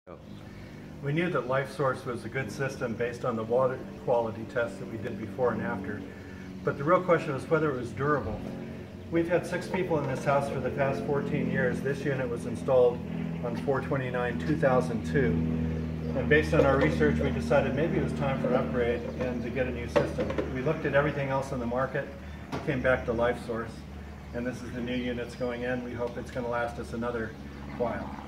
We knew that LifeSource was a good system based on the water quality tests that we did before and after. But the real question was whether it was durable. We've had 6 people in this house for the past 14 years. This unit was installed on 4/29/2002. And based on our research, we decided maybe it was time for an upgrade and to get a new system. We looked at everything else in the market. We came back to LifeSource. And this is the new units going in. We hope it's going to last us another while.